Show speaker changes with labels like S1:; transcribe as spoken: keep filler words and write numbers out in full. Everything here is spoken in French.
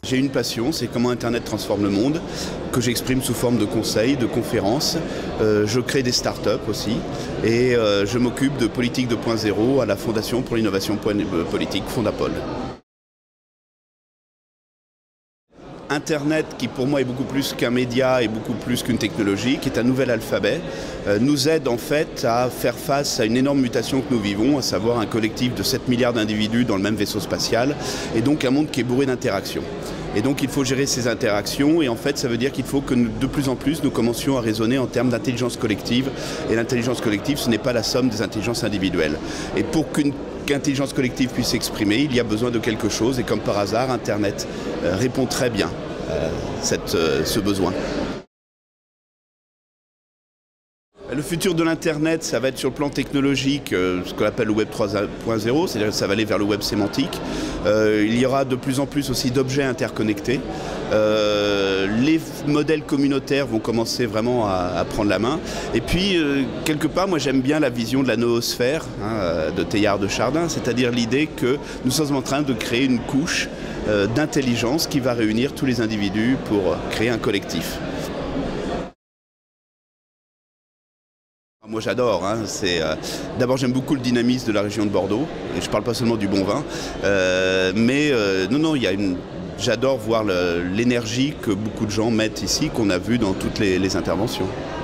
S1: J'ai une passion, c'est comment Internet transforme le monde, que j'exprime sous forme de conseils, de conférences. Euh, je crée des startups aussi et euh, je m'occupe de politique deux point zéro à la Fondation pour l'innovation politique, Fondapol. Internet, qui pour moi est beaucoup plus qu'un média et beaucoup plus qu'une technologie, qui est un nouvel alphabet, euh, nous aide en fait à faire face à une énorme mutation que nous vivons, à savoir un collectif de sept milliards d'individus dans le même vaisseau spatial, et donc un monde qui est bourré d'interactions. Et donc il faut gérer ces interactions, et en fait ça veut dire qu'il faut que nous, de plus en plus nous commencions à raisonner en termes d'intelligence collective, et l'intelligence collective ce n'est pas la somme des intelligences individuelles. Et pour qu'une qu'intelligence collective puisse s'exprimer, il y a besoin de quelque chose, et comme par hasard, Internet euh, répond très bien à cette, euh, ce besoin. Le futur de l'Internet, ça va être sur le plan technologique, euh, ce qu'on appelle le Web trois point zéro, c'est-à-dire que ça va aller vers le web sémantique. Euh, il y aura de plus en plus aussi d'objets interconnectés. Euh, les modèles communautaires vont commencer vraiment à, à prendre la main. Et puis, euh, quelque part, moi j'aime bien la vision de la noosphère hein, de Teilhard de Chardin, c'est-à-dire l'idée que nous sommes en train de créer une couche euh, d'intelligence qui va réunir tous les individus pour créer un collectif. Moi j'adore, hein. euh, d'abord j'aime beaucoup le dynamisme de la région de Bordeaux, et je ne parle pas seulement du bon vin, euh, mais euh, non, non, il y a une... j'adore voir l'énergie que beaucoup de gens mettent ici, qu'on a vu dans toutes les, les interventions.